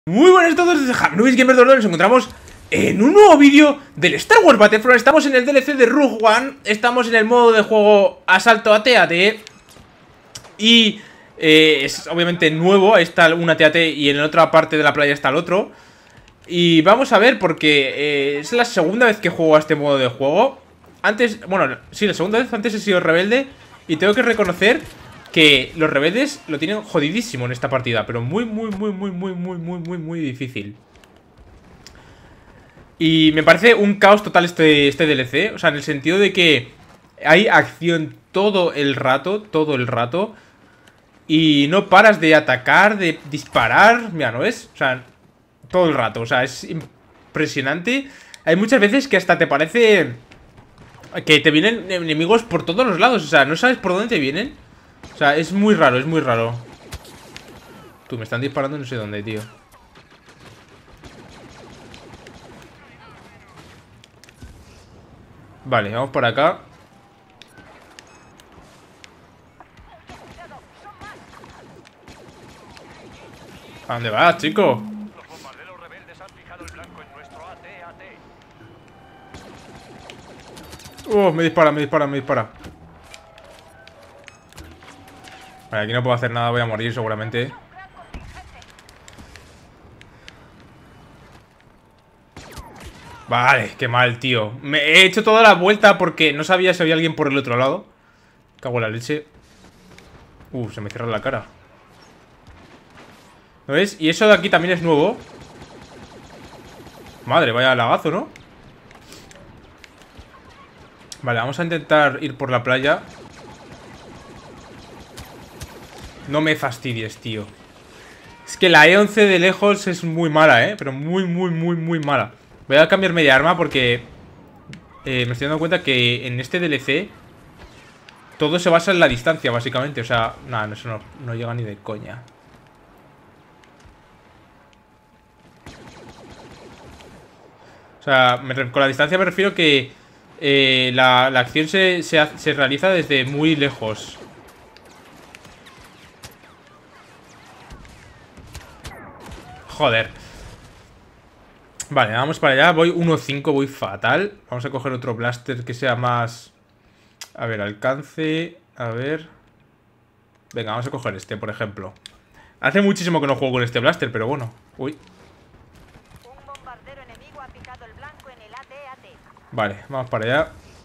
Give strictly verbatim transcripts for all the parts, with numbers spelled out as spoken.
Muy buenas a todos, desde Nubis Gamers dos, nos encontramos en un nuevo vídeo del Star Wars Battlefront. Estamos en el D L C de Rogue One, estamos en el modo de juego Asalto A T A T. Y eh, es obviamente nuevo, ahí está una T A T y en la otra parte de la playa está el otro. Y vamos a ver porque eh, es la segunda vez que juego a este modo de juego. Antes, bueno, sí, la segunda vez, antes he sido rebelde. Y tengo que reconocer que los rebeldes lo tienen jodidísimo en esta partida, pero muy, muy, muy, muy, muy, muy, muy, muy, muy difícil. Y me parece un caos total este, este D L C. O sea, en el sentido de que hay acción todo el rato, todo el rato. Y no paras de atacar, de disparar. Mira, ¿no ves? O sea, todo el rato, o sea, es impresionante. Hay muchas veces que hasta te parece que te vienen enemigos por todos los lados. O sea, no sabes por dónde te vienen. O sea, es muy raro, es muy raro. Tú, me están disparando no sé dónde, tío. Vale, vamos por acá. ¿A dónde vas, chico? Los bombarderos rebeldes han fijado el blanco en nuestro A T A T. Oh, me dispara, me dispara, me dispara. Vale, aquí no puedo hacer nada, voy a morir seguramente. Vale, qué mal, tío. Me he hecho toda la vuelta porque no sabía si había alguien por el otro lado. Cago en la leche. Uh, se me cierra la cara. ¿Lo ves? Y eso de aquí también es nuevo. Madre, vaya lagazo, ¿no? Vale, vamos a intentar ir por la playa. No me fastidies, tío. Es que la E once de lejos es muy mala, ¿eh? Pero muy, muy, muy, muy mala. Voy a cambiarme de arma porque eh, me estoy dando cuenta que en este D L C todo se basa en la distancia, básicamente. O sea, nada, eso no, no llega ni de coña. O sea, me, con la distancia me refiero que eh, la, la acción se, se, se realiza desde muy lejos. Joder. Vale, vamos para allá. Voy uno cinco, voy fatal. Vamos a coger otro blaster que sea más... A ver, alcance... A ver... Venga, vamos a coger este, por ejemplo. Hace muchísimo que no juego con este blaster, pero bueno. Uy. Un bombardero enemigo ha fijado el blanco en el A T A T. Vale, vamos para allá.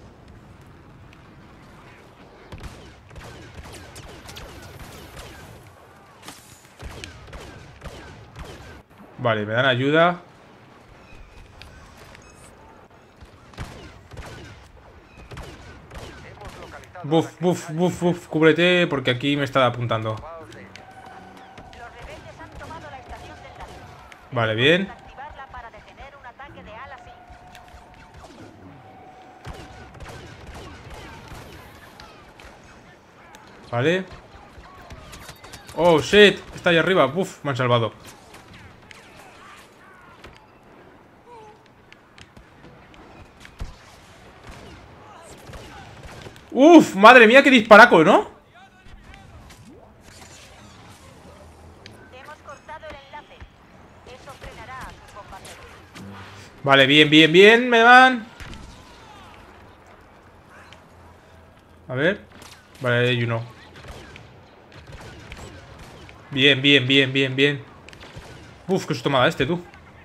Vale, me dan ayuda. Buf, buf, buf, buf, cúbrete porque aquí me está apuntando. Los rebeldes han tomado la estación del lago. Vale, bien. Activarla para detener un ataque de ala sí. Vale. Oh, shit, está ahí arriba. Buf, me han salvado. Uf, madre mía, qué disparaco, ¿no? Hemos cortado el enlace. Eso frenará a sus bombarderos. Vale, bien, bien, bien, me van. A ver. Vale, hay uno. Bien, bien, bien, bien, bien. Uf, qué susto me ha dado este, tú.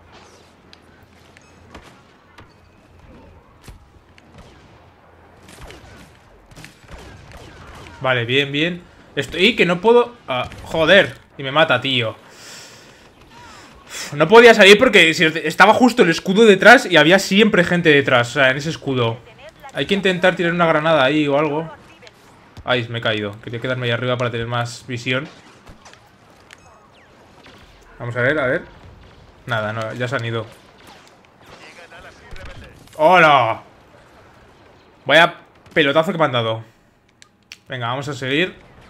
Vale, bien, bien. Estoy que no puedo... Ah, joder. Y me mata, tío. No podía salir porque estaba justo el escudo detrás y había siempre gente detrás. O sea, en ese escudo. Hay que intentar tirar una granada ahí o algo. Ay, me he caído. Quería quedarme ahí arriba para tener más visión. Vamos a ver, a ver. Nada, no, ya se han ido. ¡Hola! Vaya pelotazo que me han dado. Venga, vamos a seguir.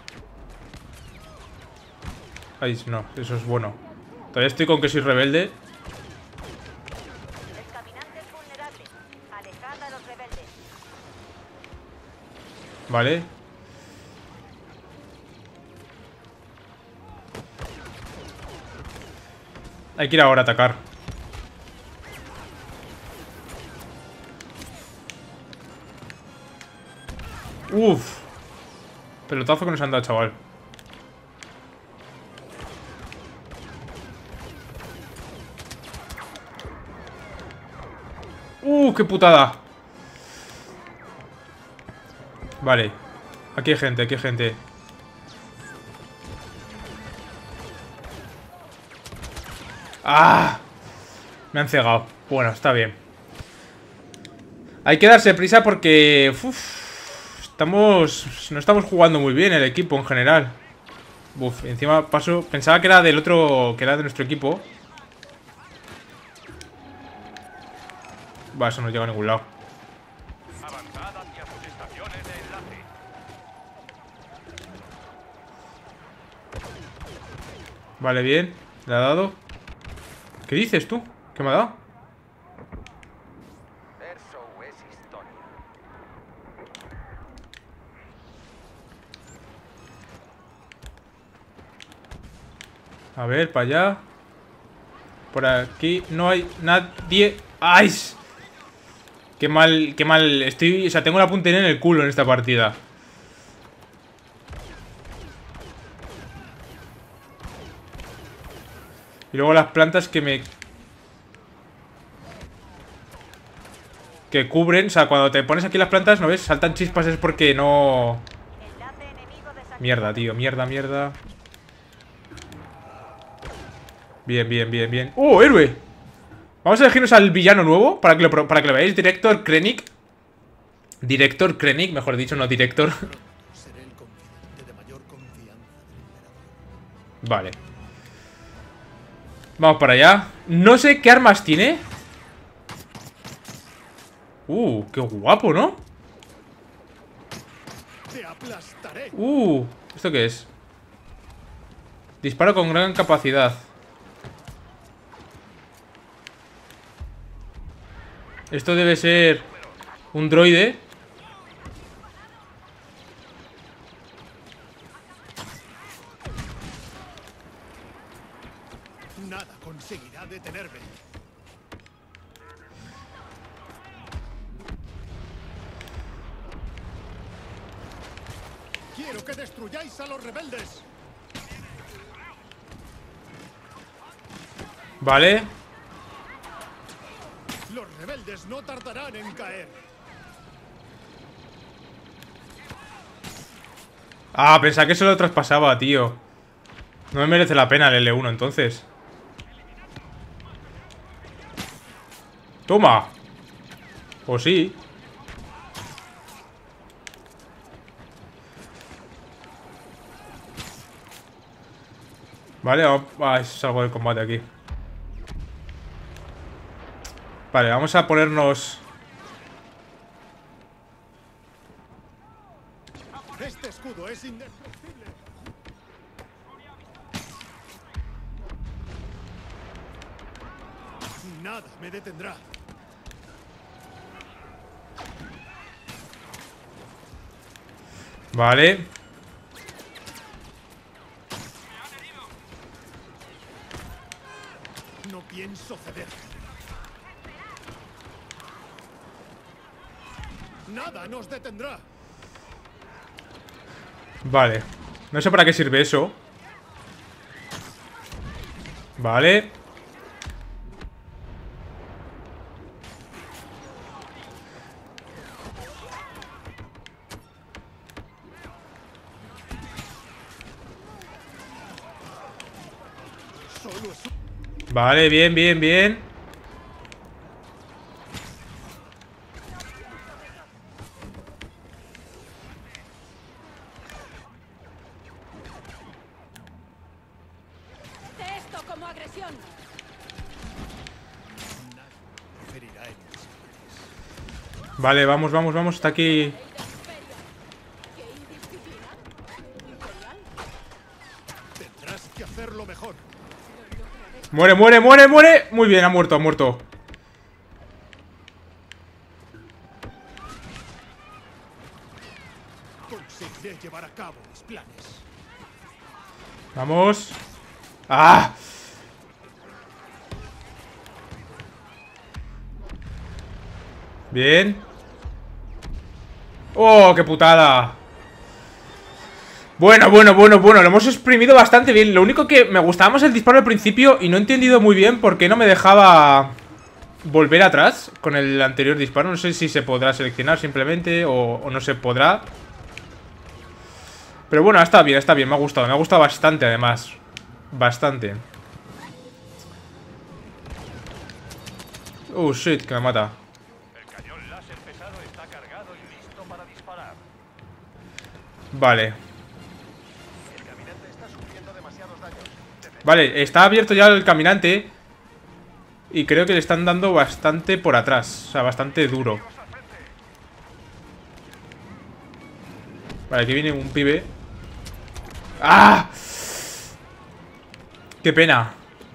Ay, no, eso es bueno. Todavía estoy con que soy rebelde. El caminante es vulnerable. Alejad a los rebeldes. Vale. Hay que ir ahora a atacar. Uf. Pelotazo que nos han dado, chaval. Uh, qué putada. Vale. Aquí hay gente, aquí hay gente. ¡Ah! Me han cegado. Bueno, está bien. Hay que darse prisa porque... Uf, estamos... No estamos jugando muy bien el equipo en general. Uf, encima paso... Pensaba que era del otro... Que era de nuestro equipo. Va, eso no llega a ningún lado. Vale, bien. Le ha dado. ¿Qué dices tú? ¿Qué me ha dado? Eso es historia. A ver, para allá. Por aquí no hay nadie. ¡Ay! Qué mal, qué mal. Estoy, o sea, tengo la puntería en el culo en esta partida. Y luego las plantas que me... Que cubren, o sea, cuando te pones aquí las plantas, ¿no ves? Saltan chispas, es porque no... Mierda, tío, mierda, mierda. Bien, bien, bien, bien. ¡Oh, héroe! Vamos a elegirnos al villano nuevo para que lo, para que lo veáis. Director Krennic. Director Krennic, mejor dicho, no director. Seré el confidente de mayor confianza del emperador. Vale. Vamos para allá. No sé qué armas tiene. Uh, qué guapo, ¿no? Te aplastaré. Uh, ¿esto qué es? Disparo con gran capacidad. Esto debe ser un droide. Nada conseguirá detenerme. Quiero que destruyáis a los rebeldes. Vale. Los rebeldes no tardarán en caer. Ah, pensaba que se lo traspasaba, tío. No me merece la pena el L uno, entonces. Toma. O sí. Vale, vamos. Ah, salgo del combate aquí. Vale, vamos a ponernos... Este escudo es indestructible. Nada me detendrá. Vale. No pienso ceder. Nada nos detendrá. Vale. No sé para qué sirve eso. Vale. Solo es un... Vale, bien, bien, bien. De esto como agresión. Preferirá en mis... Vale, vamos, vamos, vamos. Está aquí. Tendrás que hacerlo mejor. Muere, muere, muere, muere. Muy bien, ha muerto, ha muerto. Conseguiré llevar a cabo mis planes. Vamos. ¡Ah! Bien. ¡Oh, qué putada! Bueno, bueno, bueno, bueno, lo hemos exprimido bastante bien. Lo único que me gustaba más el disparo al principio y no he entendido muy bien por qué no me dejaba volver atrás con el anterior disparo. No sé si se podrá seleccionar simplemente o, o no se podrá. Pero bueno, está bien, está bien, me ha gustado. Me ha gustado bastante además. Bastante. Oh, shit, que me mata. El cañón láser pesado está cargado y listo para disparar. Vale. El caminante está sufriendo demasiados daños. Vale, está abierto ya el caminante. Y creo que le están dando bastante por atrás. O sea, bastante duro. Vale, aquí viene un pibe. ¡Ah! ¡Qué pena!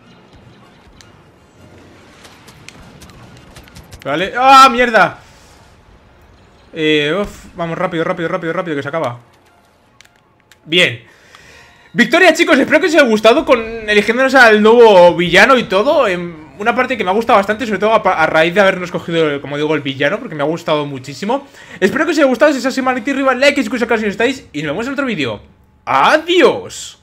Vale. ¡Ah, mierda! Eh, uf, vamos rápido, rápido, rápido, rápido, que se acaba. Bien. Victoria, chicos, espero que os haya gustado con eligiéndonos al nuevo villano y todo. En una parte que me ha gustado bastante, sobre todo a, a raíz de habernos cogido, como digo, el villano, porque me ha gustado muchísimo. Espero que os haya gustado. Si es así, manito arriba, like, si os estáis y nos vemos en otro vídeo. ¡Adiós!